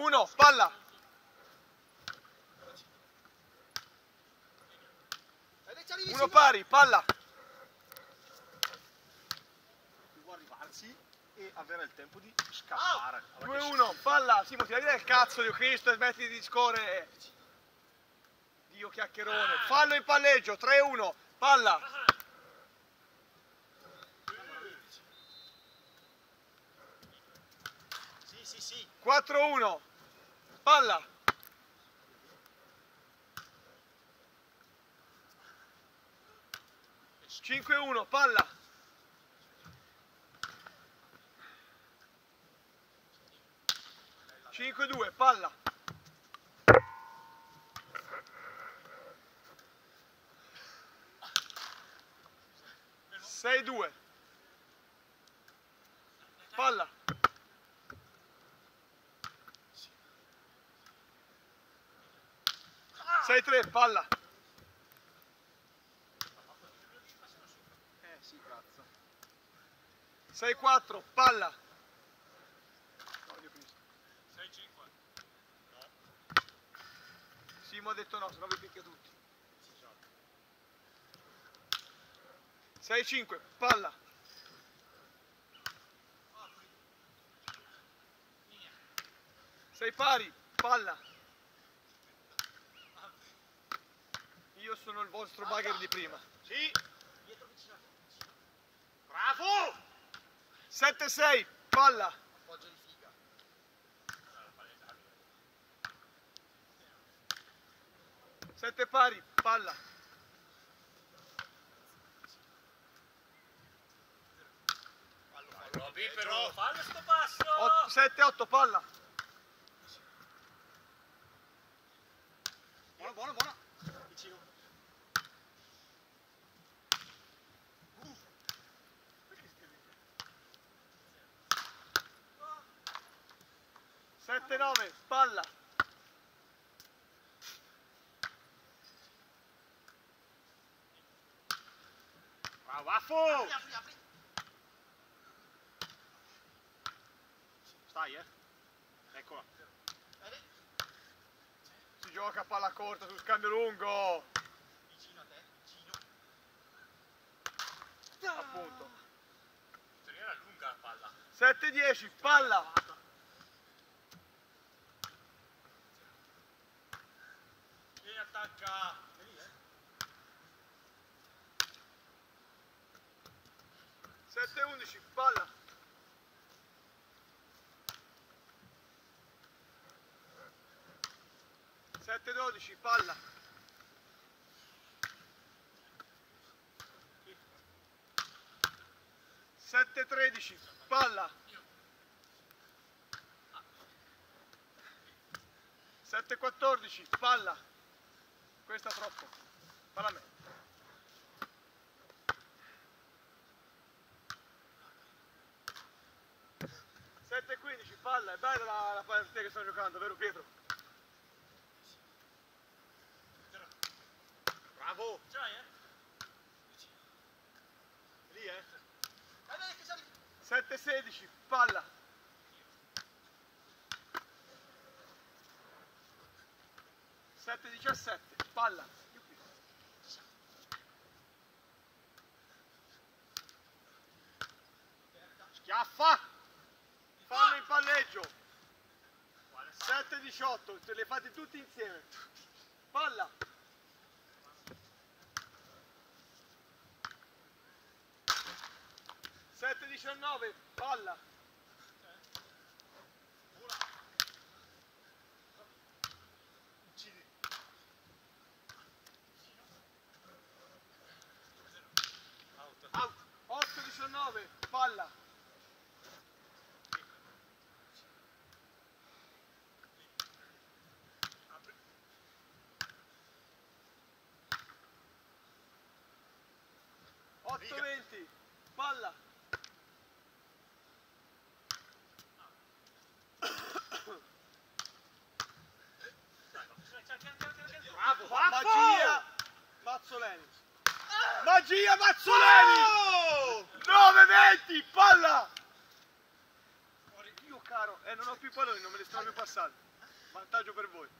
1, palla. 1 pari, palla. Devo arrivarsi e avere il tempo di scappare. 2-1, palla. Simo, ti dai del cazzo, Dio Cristo, e smetti di scorrere. Dio chiacchierone. Fallo in palleggio, 3-1, palla. Sì. 4-1, palla. 5-1, palla. 5-2, palla. 6-2, palla. 6-3, palla. Sì, cazzo. 6-4, palla. 6-5. Simo ha detto no, se no vi picchia tutti. 6-5, palla. 6 pari, palla. Io sono il vostro bugger di prima. Sì. Bravo! 7-6, palla. Appoggio di figa. 7 pari, palla. Robby, però fallo sto passo! 7-8, palla. Buona. Vicino. 7-9, palla. Bravo! Apri. Stai, Eccola. Si gioca a palla corta sul scambio lungo. Vicino a te, vicino. Appunto. Era lunga la palla. 7-10, palla. Vieni, attacca! 7-11, palla. 7-12, palla. 7-13, palla. 7-14, palla. Questa troppo. Palla a me. 7-15, palla. È bella la partita che stanno giocando, vero Pietro? Bravo! Ce l'hai, Lì, 7-16, palla. 7-17, palla. Schiaffa! Fallo in palleggio. 7-18, te le fate tutti insieme. Palla. 7-19, palla. 8-19, palla. 8-20, palla. Bravo! Magia Mazzoleni. Magia Mazzoleni! 9-20, palla! Io caro, non ho più palloni, non me li stanno più passando. Vantaggio per voi.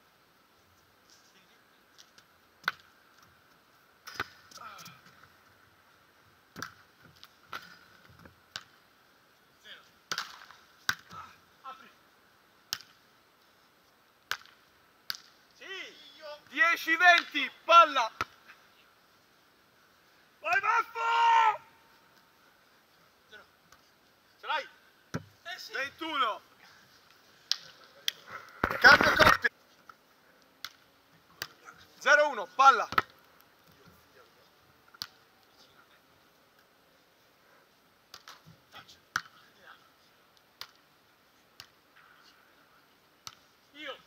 Sì! 10-20, palla! Vai Baffo! Ce l'hai? Sì! 21. Cambio coppia. 0-1, palla. Io!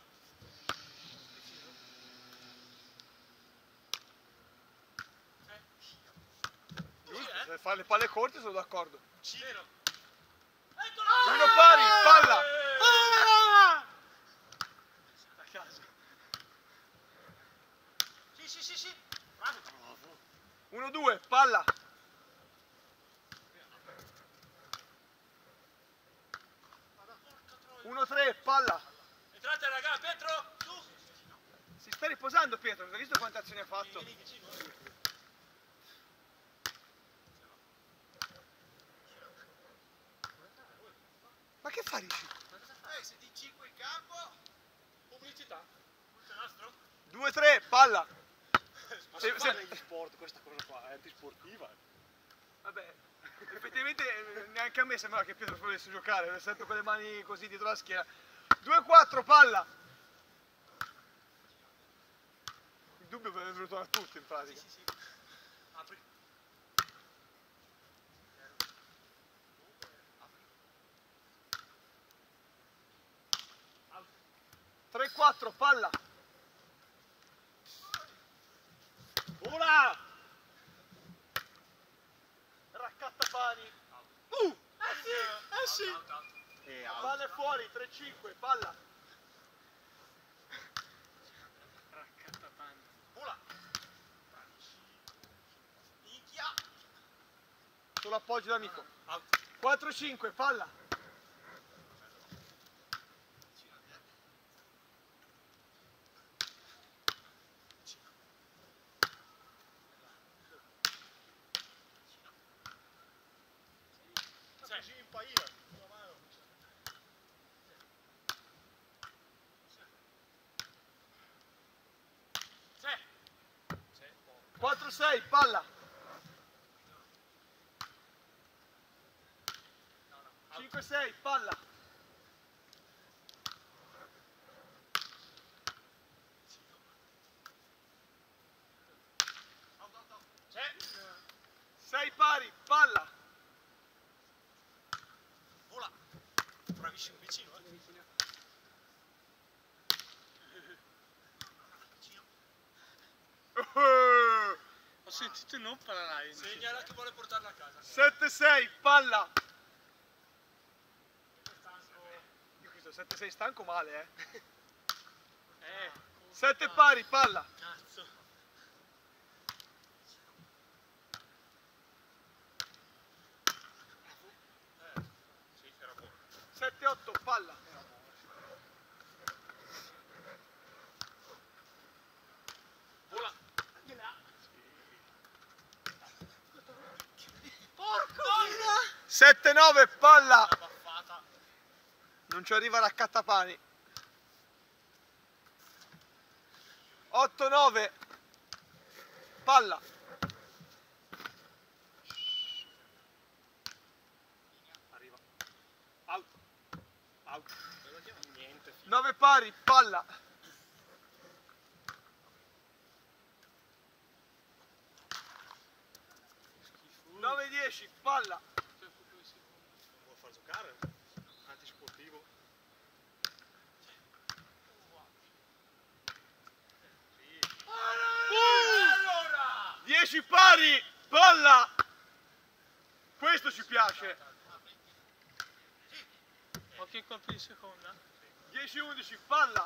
Giusto, se fare le palle corte sono d'accordo. Vero? Uno pari, palla. A casa. Sì. Bravo. 1-2, palla. 1-3, palla. Entrate raga, Pietro! Su! Si sta riposando Pietro, non hai visto quante azioni ha fatto? Vieni vicino. Ma che fa Ricci? Se di 5 in campo, pubblicità. Punto nastro? 2-3, palla. Ma Se- si se- fa negli sport questa cosa qua, è antisportiva. Vabbè, effettivamente neanche a me sembrava che Pietro volesse giocare, sempre con le mani così dietro la schiena. 2-4, palla. Il dubbio è venuto a tutti in pratica. Sì. Apri. 3-4, palla. Vola! Raccattapani. Sì. Out. E out. Palla è fuori, 3-5, palla. Vola. Minchia. Solo appoggio d'amico. Out. 4-5, palla. Così impaia. 4-6, palla. 5-6, palla. C'è. 6 pari, palla. Vola. Bravissimo vicino, Vicino. Ho sentito non parlare. Segnala che vuole portarla a casa. 7-6, palla. Io questo 7-6 stanco male, 7 pari, palla. Cazzo. Sì, era buono. 7-8, palla. Vola. 7-9, palla. La baffata. Non ci arriva Raccattapani. 8-9, palla. Arriva. Out. Out. Niente. 9 pari, palla. 9-10, palla. Non vuol far giocare. Antisportivo. 10 pari, palla. Questo ci piace. Qualche colpo di seconda? 10-11, palla.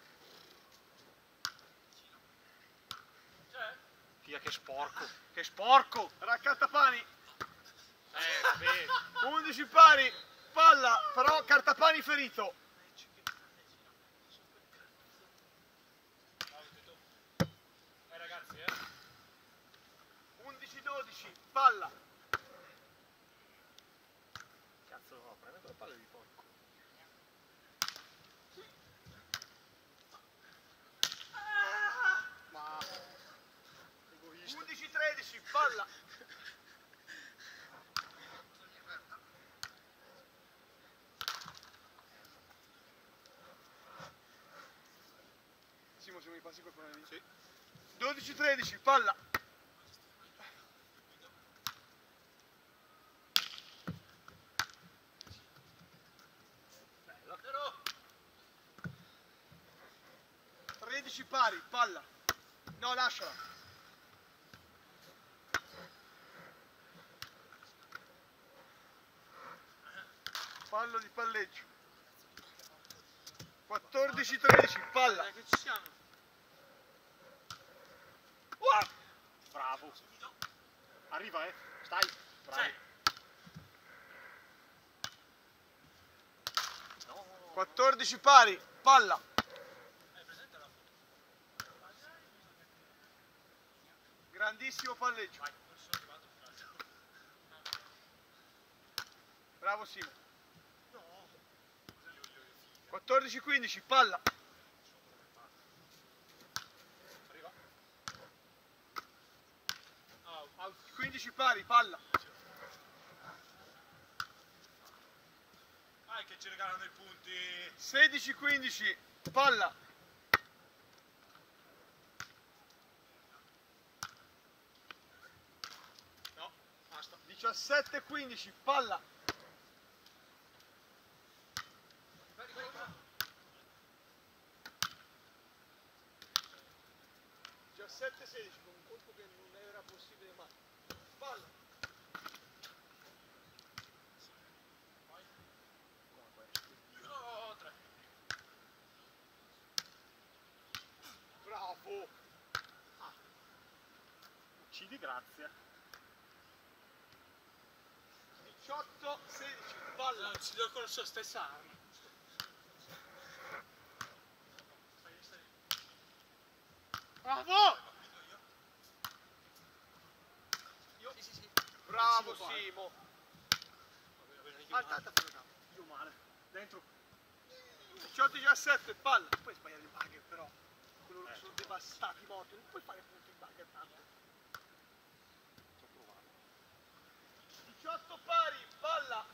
Fia che sporco. Che sporco. Raccattapani. Vabbè. 11 pari, palla. Però Cartapani ferito. 12, palla. Cazzo, no, prende quella palla di porco. Ma... egoista. 11, 13, palla. Simo, se mi passi qualcuno lì? Sì. 12, 13, palla. Bello. 13 pari, palla. No, lasciala. Fallo di palleggio. 14, 13, palla. Dai che ci siamo. Bravo. Arriva, stai. Bravo. Sì. No. 14 pari, palla. Grandissimo palleggio. Bravo Simo. 14, 15, palla. Arriva. 15 pari, palla. Che ci regalano i punti. 16, 15, palla. No, basta. 17, 15, palla. 17, 16, con un colpo che non era possibile mai. Palla. Oh, 3. Bravo. Uccidi, grazie. 18, 16, palla. Non ci do con la sua stessa arma. Bravo! Sì. Bravo Simo. Alta, Io male. Dentro. 18, 17, palla. Non puoi sbagliare il bugger però. Quello che sono devastati morti. Non puoi fare punto in bugger tanto. Sto provando. 18 pari, palla.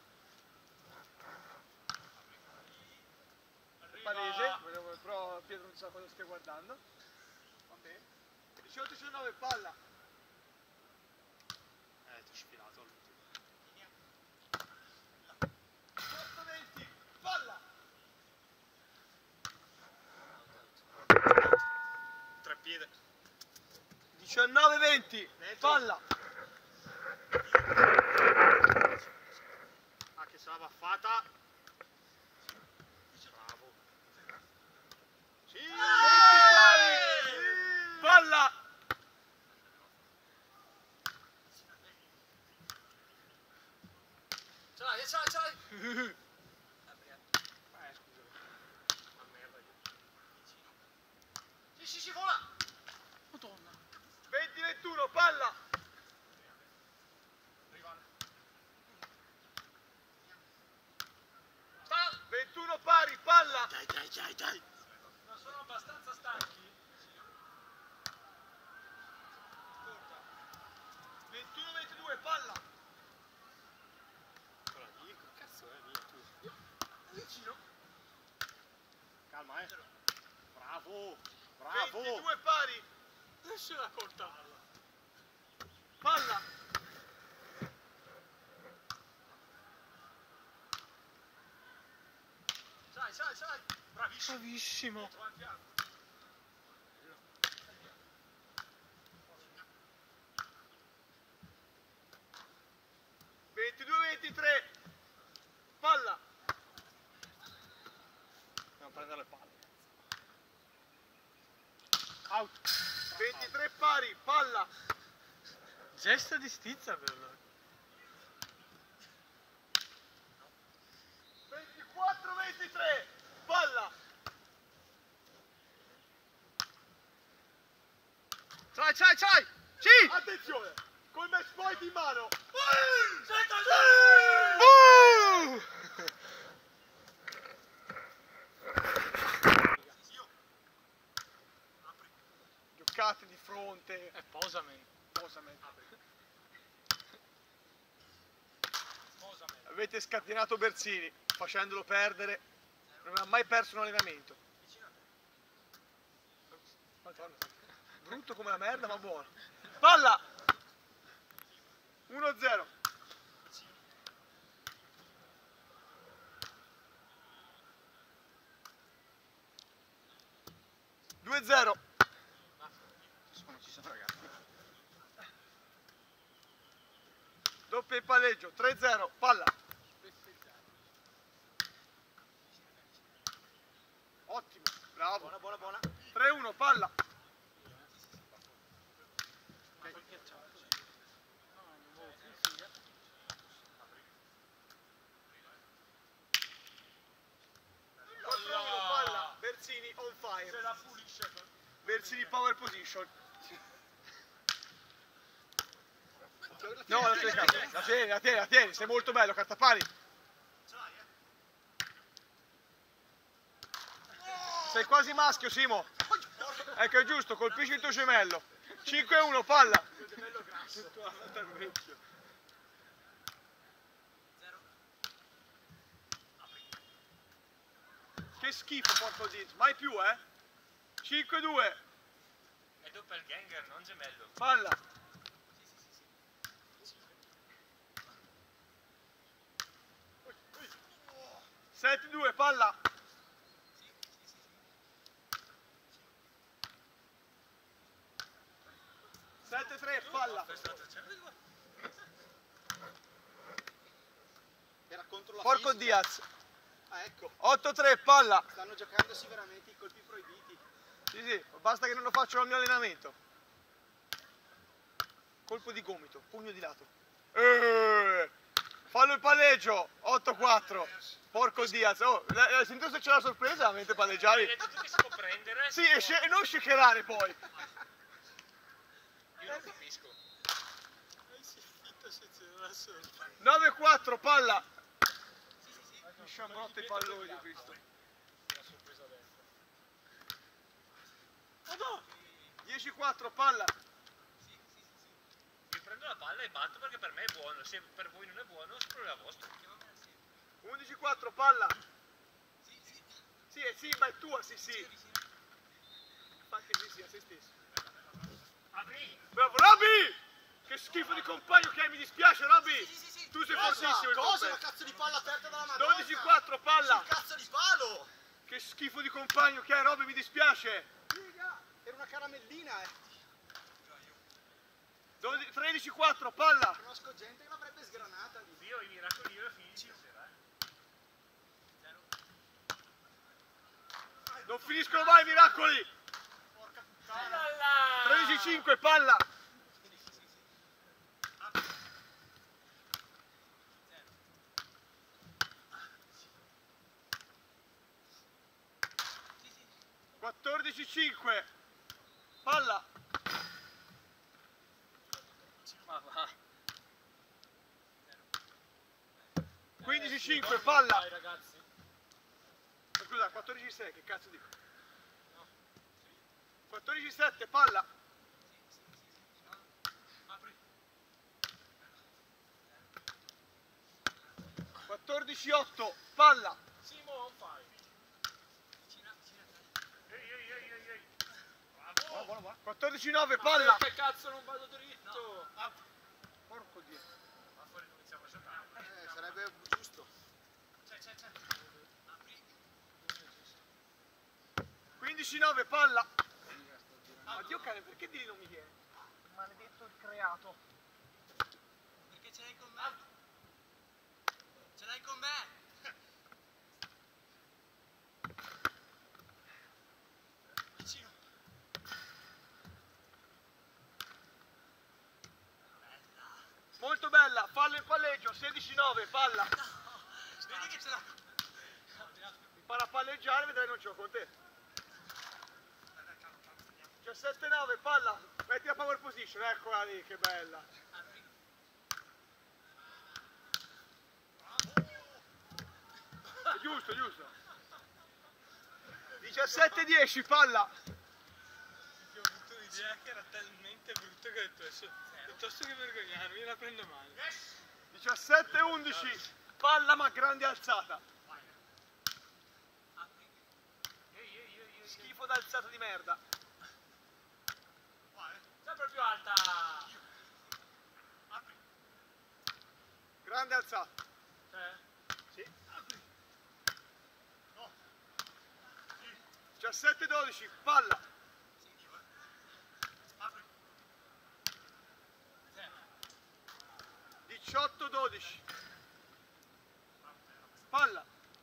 Palese, però Pietro non sa cosa stia guardando. Va bene. 18, 19, palla. Ti ho sfilato all'ultimo. 18, 20, palla. Tre piede. 19, 20, palla. Ah, che se l'ha baffata. Bravo. Sì! Palla. Ce l'hai. Scusa. Ma merda io. Sì, vola. Madonna. 20, 21, palla. Arriva. 21 pari, palla. Dai. Non sono abbastanza stanchi. 21, 22, palla. Quella lì, che cazzo è mia tu? Vicino. Calma, Bravo. 22 pari, Adesso la corta. palla. Sai. Bravissimo. Bravissimo. Avanti, avanti. 22, 23, palla. Dobbiamo prendere le palle. Out. 23 pari, palla. Gesto di stizza per loro. 24, 23, palla. C'hai! Sì! Attenzione, con col match point in mano. Giocate di fronte. Posamen. Posamen. Avete scatenato Berzini facendolo perdere. Non ha mai perso un allenamento. Brutto come la merda, ma buono. Palla! 1-0. Ci sono ragazzi. Doppio in palleggio, 3-0, palla. Ottimo, bravo. Buona. 3-1, palla. Palla, Berzini on fire. Se la pulisce. Berzini power position. No, la tieni, sei molto bello, cartapani. Sei quasi maschio, Simo. Ecco, è giusto, colpisci il tuo gemello. 5-1, palla. Che schifo, porco dito. Mai più, 5-2. È doppelganger, non gemello. Palla. Sì. 7-2, palla. Palla. Era contro la Porco fisica. Diaz. Ah, ecco. 8-3, palla. Stanno giocandosi veramente i colpi proibiti. Sì, basta che non lo faccio al mio allenamento. Colpo di gomito, pugno di lato. Fallo il palleggio, 8-4. Porco Diaz. Oh, hai sentito se c'è la sorpresa? Mentre palleggiavi? Hai detto che si può prendere? Sì, e non shakerare poi. Io non capisco. 9-4, palla. Mi sciambrotta i palloni di Cristo. Una sorpresa dentro. 10-4, palla. Io prendo la palla e batto perché per me è buono. Se per voi non è buono, è problema vostro. 11-4, palla. Sì, ma è tua, sì. Fa che sì, a se stesso. Apri! Bravo, Robby! Che schifo di compagno che hai, mi dispiace, Robby! Sì. Tu sei fortissimo il Cosa? La compagno. cazzo di palla aperta dalla Madonna. 12-4, palla! Sul cazzo di palo! Che schifo di compagno che hai, Robby, mi dispiace! Figa, era una caramellina, 13-4, palla! Conosco gente che l'avrebbe sgranata lì. Io i miracoli io e finisci stasera. Non finiscono mai i miracoli! Porca puttana! 13-5, palla! Sì. 14-5, palla! Ma va. 15-5, palla! Dai ragazzi. Scusa, 14-6, che cazzo dico? 14-7, palla! 14-8, palla! Simo on fire. Ehi. Bravo. 14-9, palla! Che cazzo non vado dritto? Porco Dio. Ma fuori cominciamo a giocare. Sarebbe giusto. C'è. 15-9, palla! Addio cane, perché di lì non mi viene? Maledetto il creato. Perché ce l'hai con me? Ce l'hai con me? Vicino. Molto bella, fallo in palleggio, 16-9, palla! Vedi che ce l'ha. Impara a palleggiare, vedrai non gioco con te. 17-9, palla! Metti la power position, eccola lì, che bella! Giusto, giusto. 17-10, palla. Io ho avuto un'idea che era talmente brutta che ho detto adesso, piuttosto che vergognarmi, la prendo male. 17-11, palla ma grande alzata. Schifo d'alzata di merda. Sempre più alta. Grande alzata. Sì. 17-12, palla. 18-12, palla.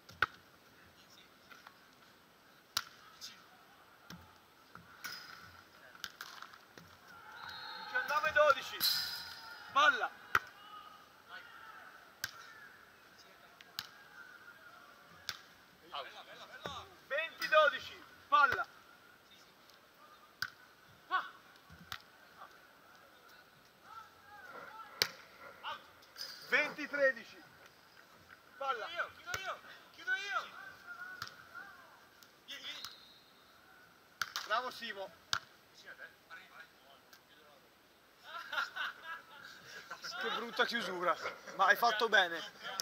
19-12, palla. 20-12, palla. 20-13, palla. Chiudo io. Bravo Simo. Che brutta chiusura, ma hai fatto bene.